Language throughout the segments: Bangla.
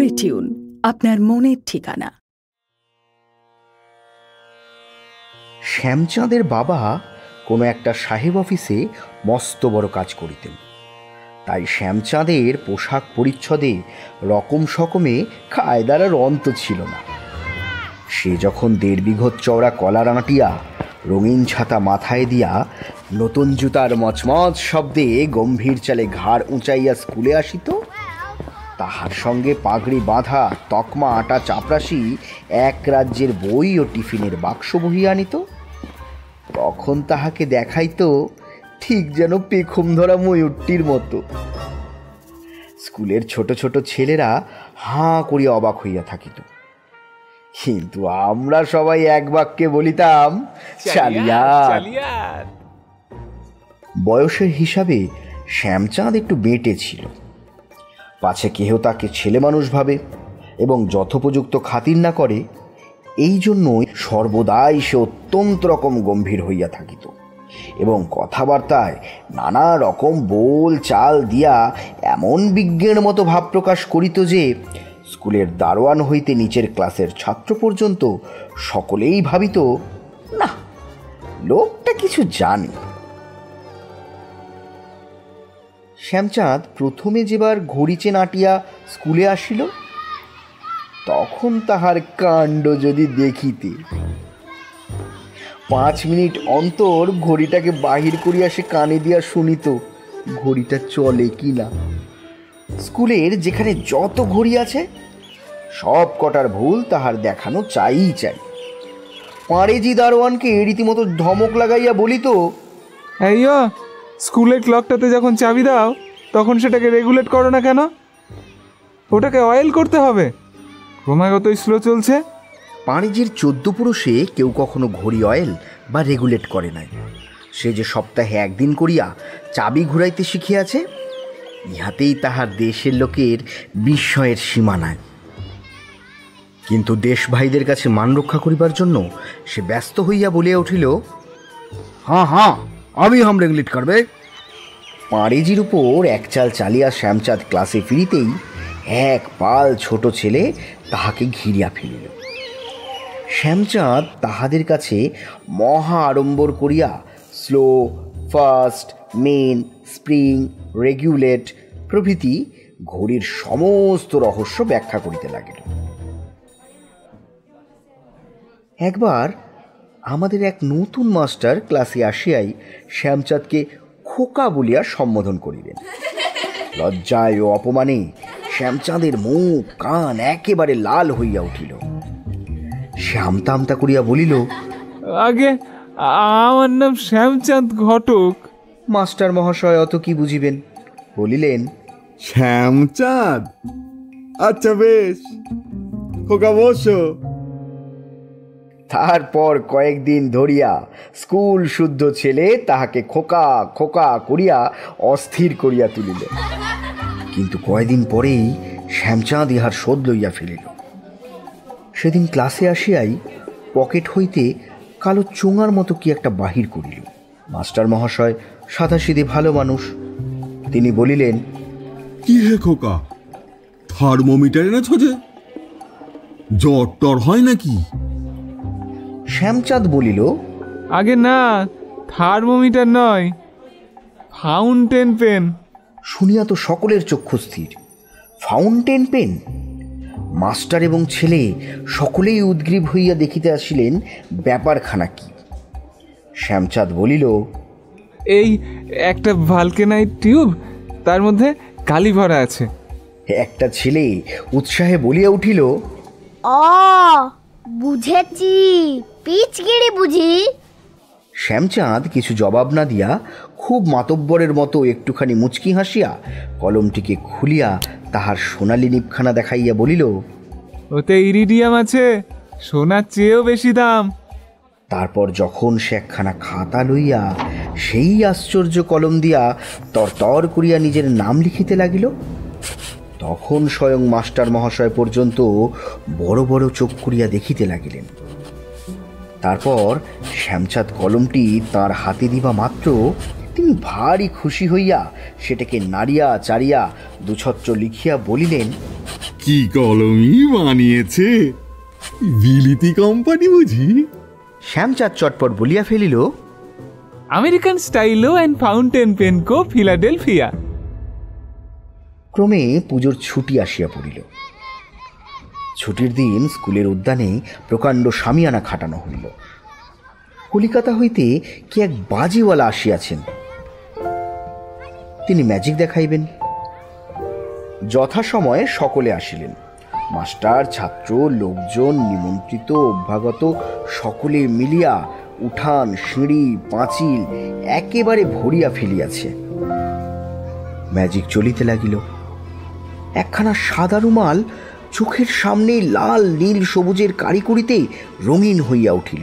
স্টোরি টিউন, আপনার মনের ঠিকানা। শ্যামচাঁদের বাবা কোনো একটা সাহেব অফিসে মস্ত বড় কাজ করিতেন, তাই শ্যামচাঁদের পোশাক পরিচ্ছদে রকম সকমে কায়দার আর অন্ত ছিল না। সে যখন 1.5 বিঘত চওড়া কলার আঁটিয়া, রঙিন ছাতা মাথায় দিয়া, নতুন জুতার মচমচ শব্দে গম্ভীর চালে ঘাড় উঁচাইয়া স্কুলে আসিত, তাহার সঙ্গে পাগড়ি বাঁধা তকমা আটা চাপরাশি এক রাজ্যের বই ও টিফিনের বাক্স বহিয়া আনিত, তখন তাহাকে দেখাইত ঠিক যেন পেখম ধরা ময়ূরটির মতো। স্কুলের ছোট ছোট ছেলেরা হাঁ করিয়া অবাক হইয়া থাকিত, কিন্তু আমরা সবাই এক বাক্যে বলিতাম, চালিয়ার। বয়সের হিসাবে শ্যামচাঁদ একটু বেঁটে ছিল, পাছে কেহ তাকে ছেলে মানুষ ভাবে এবং যথোপযুক্ত খাতির না করে, এই জন্যই সর্বদাই সে অত্যন্ত রকম গম্ভীর হইয়া থাকিত এবং কথাবার্তায় নানা রকম বোল চাল দিয়া এমন বিজ্ঞের মতো ভাব প্রকাশ করিত যে স্কুলের দারোয়ান হইতে নিচের ক্লাসের ছাত্র পর্যন্ত সকলেই ভাবিত, না, লোকটা কিছু জানে। শ্যামচাঁদ প্রথমে যেবার ঘড়ি চেন আটিয়া স্কুলে আসিল, তখন তাহার কাণ্ড যদি দেখিতে। 5 মিনিট অন্তর ঘড়িটাকে বাহির করিয়া সে কানে দিয়া শুনিত ঘড়িটা চলে কি না। স্কুলের যেখানে যত ঘড়ি আছে সব কটার ভুল তাহার দেখানো চাই। পাঁড়েজি দারোয়ানকে রীতিমতো ধমক লাগাইয়া বলিত, এইয়ো, স্কুলের ক্লকটাতে যখন চাবি দাও তখন সেটাকে রেগুলেট করো না কেন? ওটাকে অয়েল করতে হবে, ক্রমাগতই স্লো চলছে। পাঁড়েজির 14 পুরুষে কেউ কখনো ঘড়ি অয়েল বা রেগুলেট করে নাই। সে যে সপ্তাহে 1 দিন করিয়া চাবি ঘুরাইতে শিখিয়াছে, ইহাতেই তাহার দেশের লোকের বিস্ময়ের সীমা নাই। কিন্তু দেশ ভাইদের কাছে মান রক্ষা করিবার জন্য সে ব্যস্ত হইয়া বলিয়া উঠিল, হ্যাঁ, আমি হাম রেগুলেট করবে। পাঁড়েজির উপর এক চাল চালিয়া শ্যামচাঁদ ক্লাসে ফিরিতেই এক পাল ছোট ছেলে তাহাকে ঘিরিয়া ফেলিল। শ্যামচাঁদ তাহাদের কাছে মহা আড়ম্বর করিয়া slow, fast, main, spring, regulate প্রভৃতি ঘড়ির সমস্ত রহস্য ব্যাখ্যা করিতে লাগিল। একবার আমাদের এক নতুন মাস্টার ক্লাসে আসিয়াই শ্যামচাঁদকে খোকা বলিয়া সম্বোধন করিলেন। লজ্জায় ও অপমানে শ্যামচাঁদের মুখ কান একেবারে লাল হইয়া উঠিল। সে আমতা আমতা করিয়া বলিল, আগে আমার নাম শ্যামচাঁদ ঘটক। মাস্টার মহাশয় অত কি বুঝিবেন, বলিলেন, শ্যামচাঁদ, আচ্ছা বেশ, খোকা বসো। তারপর কয়েকদিন ধরিয়া স্কুল শুদ্ধ ছেলে তাহাকে খোকা খোকা করিয়া অস্থির করিয়া তুলিল। কিন্তু কয়েকদিন পরেই শ্যামচাঁদ ইহার শোধ লইয়া ফেলিল। সেদিন ক্লাসে আসিয়াই পকেট হইতে কালো চোঙার মতো কি একটা বাহির করিল। মাস্টার মহাশয় সাদাসিধে ভালো মানুষ, তিনি বলিলেন, কি হে খোকা, থার্মোমিটার এনেছ যে? জ্বর টর হয় নাকি? শ্যামচাঁদ বলিল, আগে না, থার্মোমিটার নয়, ফাউন্টেন পেন। শুনিয়া তো সকলের চক্ষু স্থির। Fountain pen! মাস্টার এবং ছেলে সকলেই উদ্গ্রীব হইয়া দেখিতে আসিলেন ব্যাপারখানা কি। শ্যামচাঁদ বলিল, এই একটা ভালকেনাইট টিউব, তার মধ্যে কালি ভরা আছে। একটা ছেলে উৎসাহে বলিয়া উঠিল, বুঝেছি, পিচগিরি বুঝি। শ্যামচাঁদ কিছু জবাব না দিয়া খুব মাতব্বরের মতো একটুখানি মুচকি হাসিয়া কলমটিকে খুলিয়া তাহার সোনালি নিপখানা দেখাইয়া বলিল, ওতে ইরিডিয়াম আছে, সোনার চেয়েও বেশি দাম। তারপর যখন সে একখানা খাতা লইয়া সেই আশ্চর্য কলম দিয়া তরতর করিয়া নিজের নাম লিখিতে লাগিল, তখন স্বয়ং মাস্টার মহাশয় পর্যন্ত বড় বড় চোখ করিয়া দেখিতে লাগিলেন। তারপর শ্যামচাঁদ কলমটি তাঁর হাতে দিবা মাত্র তিনি ভারী খুশি হইয়া সেটাকে নাড়িয়া চাড়িয়া দুছত্র লিখিয়া বলিলেন, কি কলমই বানিয়েছে, বিলিতি কোম্পানি বুঝি? শ্যামচাঁদ চটপট বলিয়া ফেলিল, American stylo and fountain pen co, Philadelphia. ক্রমে পুজোর ছুটি আসিয়া পড়িল। ছুটির দিন স্কুলের উদ্যানে প্রকাণ্ড শামিয়ানা খাটানো হইল। কলিকাতা হইতে কি এক বাজিওয়ালা আসিয়াছেন, তিনি ম্যাজিক দেখাইবেন। যথাসময়ে সকলে আসিলেন। মাস্টার, ছাত্র, লোকজন, নিমন্ত্রিত, অভ্যাগত সকলে মিলিয়া উঠান, সিঁড়ি, পাঁচিল একেবারে ভরিয়া ফেলিয়াছে। ম্যাজিক চলিতে লাগিল। একখানা সাদা রুমাল চোখের সামনে লাল নীল সবুজের কারিকুরিতে রঙিন হইয়া উঠিল।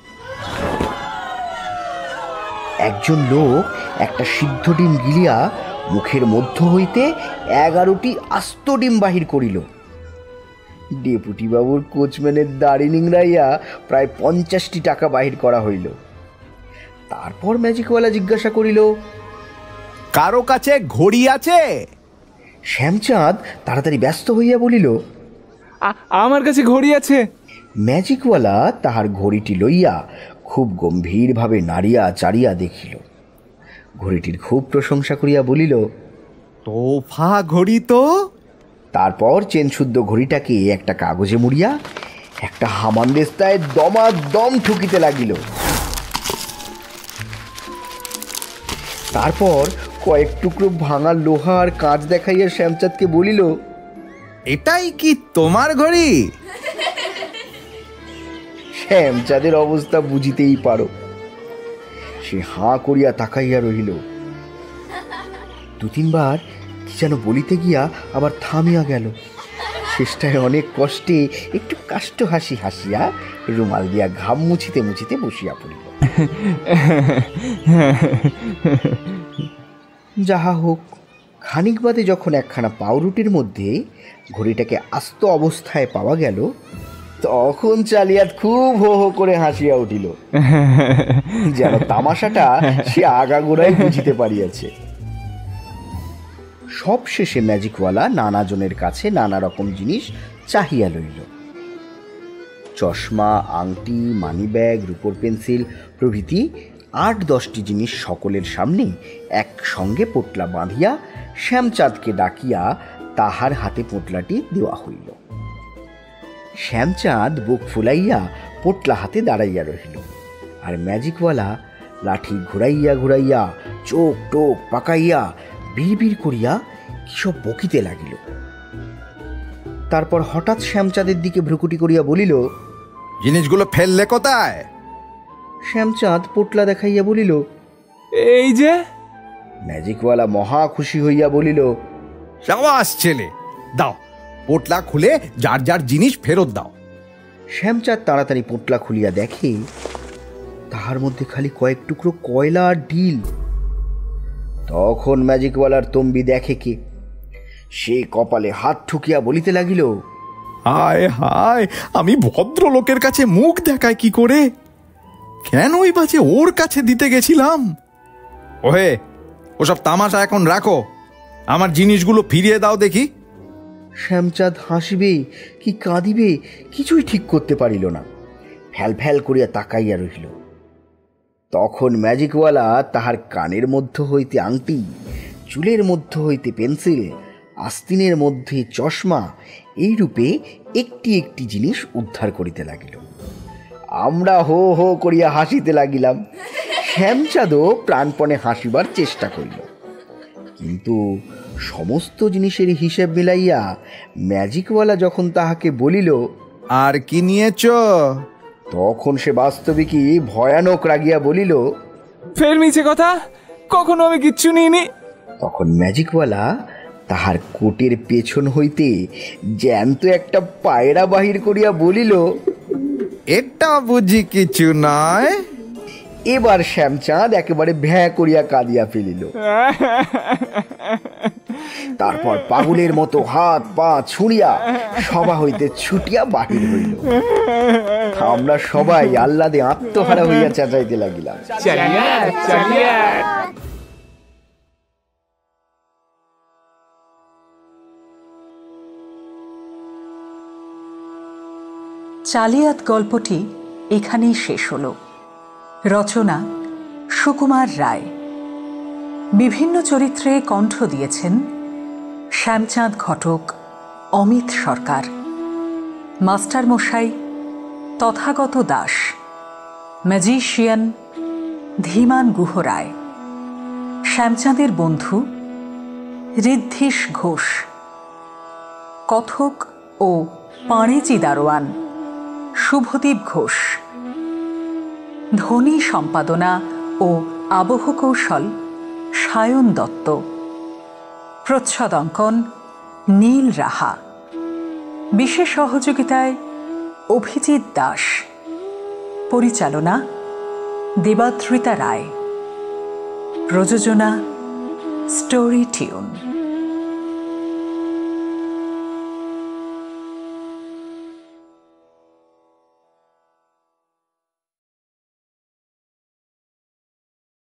একজন লোক একটা সিদ্ধ ডিম গিলিয়া মুখের মধ্য হইতে 11টি আস্ত ডিম বাহির করিল। ডেপুটি বাবুর কোচম্যানের দাড়ি নিংড়াইয়া প্রায় 50টি টাকা বাহির করা হইল। তারপর ম্যাজিকওয়ালা জিজ্ঞাসা করিল, কারো কাছে ঘড়ি আছে? শ্যামচাঁদ তাড়াতাড়ি ব্যস্ত হইয়া বলিল, আমার কাছে ঘড়ি আছে। ম্যাজিকওয়ালা তাহার ঘড়িটি লইয়া খুব গম্ভীরভাবে নাড়িয়া চাড়িয়া দেখিল। ঘড়িটির খুব প্রশংসা করিয়া বলিল, তোফা ঘড়ি তো। তারপর চেনশুদ্ধ ঘড়িটাকে একটা কাগজে মুড়িয়া একটা হামানদিস্তায় দমাদম ঠুকিতে লাগিল। তারপর কয়েক টুকরো ভাঙা লোহা আর কাঁচ দেখাইয়া শ্যামচাঁদকে বলিল, এটাই কি তোমার ঘড়ি? শ্যামচাঁদের অবস্থা বুঝিতেই পারো। সে হাঁ করিয়া তাকাইয়া রহিল। 2-3বার কি যেন বলিতে গিয়া আবার থামিয়া গেল। শেষটায় অনেক কষ্টে একটু কাষ্ঠ হাসি হাসিয়া রুমাল দিয়া ঘাম মুছিতে মুছিতে বসিয়া পড়িল। যাহা হোক, খানিক বাদে যখন একখানা পাউরুটির মধ্যে ঘড়িটাকে আস্ত অবস্থায় পাওয়া গেল, তখন চালিয়াত খুব হো হো করে হাসিয়া উঠিল, যেন তামাশাটা সে আগাগোড়াই বুঝিতে পারিয়াছে। সব শেষে ম্যাজিকওয়ালা নানা জনের কাছে নানা রকম জিনিস চাহিয়া লইল। চশমা, আংটি, মানিব্যাগ, রূপোর পেন্সিল প্রভৃতি 8-10টি জিনিস সকলের সামনে একসঙ্গে পোটলা বাঁধিয়া শ্যামচাঁদকে ডাকিয়া তাহার হাতে পোটলাটি দেওয়া হইল। শ্যামচাঁদ বুক ফুলাইয়া পোটলা হাতে দাঁড়াইয়া রহিল, আর ম্যাজিকওয়ালা লাঠি ঘুরাইয়া ঘুরাইয়া চোখ টোক পাকাইয়া বিড়বিড় করিয়া কিসব বকিতে লাগিল। তারপর হঠাৎ শ্যামচাঁদের দিকে ভ্রুকুটি করিয়া বলিল, জিনিসগুলো ফেললে কোথায়? শ্যামচাঁদ পোটলা দেখাইয়া বলিল, এই যে। ম্যাজিকওয়ালা মহা খুশি হইয়া বলিল, সাবাস ছেলে, দাও পোটলা খুলে যার যার জিনিস ফেরত দাও। শ্যামচাঁদ তাড়াতাড়ি পোটলা খুলিয়া দেখে তাহার মধ্যে খালি কয়েক টুকরো কয়লা আর ডিল। তখন ম্যাজিকওয়ালার তম্বি দেখে কে, সে কপালে হাত ঠুকিয়া বলিতে লাগিল, হায় হায়, আমি ভদ্রলোকের কাছে মুখ দেখাই কি করে? কেনই বাজে ওর কাছে দিতে গেছিলাম। ওহে, ওসব তামাশা এখন রাখো, আমার জিনিসগুলো ফিরিয়ে দাও দেখি। শ্যামচাঁদ হাসিবে কি কাঁদিবে কিছুই ঠিক করতে পারিল না, ফ্যাল ফ্যাল করিয়া তাকাইয়া রহিল। তখন ম্যাজিকওয়ালা তাহার কানের মধ্য হইতে আংটি, চুলের মধ্য হইতে পেন্সিল, আস্তিনের মধ্যে চশমা, এইরূপে একটি একটি জিনিস উদ্ধার করিতে লাগিল। আমরা হো হো করিয়া হাসিতে লাগিলাম। শ্যামচাঁদও প্রাণপণে হাসিবার চেষ্টা করিল, কিন্তু সমস্ত জিনিসের হিসেব মিলাইয়া ম্যাজিকওয়ালা যখন তাহাকে বলিল, আর কি নিয়েছ? তখন সে বাস্তবিকই ভয়ানক রাগিয়া বলিল, ফের মিছে কথা, কখনো আমি কিচ্ছু নিইনি। তখন ম্যাজিকওয়ালা তাহার কোটের পেছন হইতে জ্যান্ত একটা পায়রা বাহির করিয়া বলিল, এটা বুঝি কিছু নয়। এবার শ্যামচাঁদ একেবারে ভ্যাঁ করিয়া কাঁদিয়া ফেলিল। তারপর পাগলের মতো হাত পা ছুঁড়িয়া সভা হইতে ছুটিয়া বাহির হইল। আমরা সবাই আহ্লাদে আত্মহারা হইয়া চেঁচাইতে লাগিলাম। চালিয়াত গল্পটি এখানেই শেষ হল। রচনা সুকুমার রায়। বিভিন্ন চরিত্রে কণ্ঠ দিয়েছেন শ্যামচাঁদ ঘটক, অমিত সরকার, মাস্টারমশাই তথাগত দাস, ম্যাজিশিয়ান ধীমান গুহ রায়, শ্যামচাঁদের বন্ধু ঋদ্ধিশ ঘোষ, কথক ও পাঁড়েচি দারোয়ান শুভদীপ ঘোষ, ধ্বনি সম্পাদনা ও আবহ কৌশল সায়ন দত্ত, প্রচ্ছদ অঙ্কন নীল রাহা, বিশেষ সহযোগিতায় অভিজিৎ দাস, পরিচালনা দেবাদ্রিতা রায়, প্রযোজনা স্টোরি টিউন।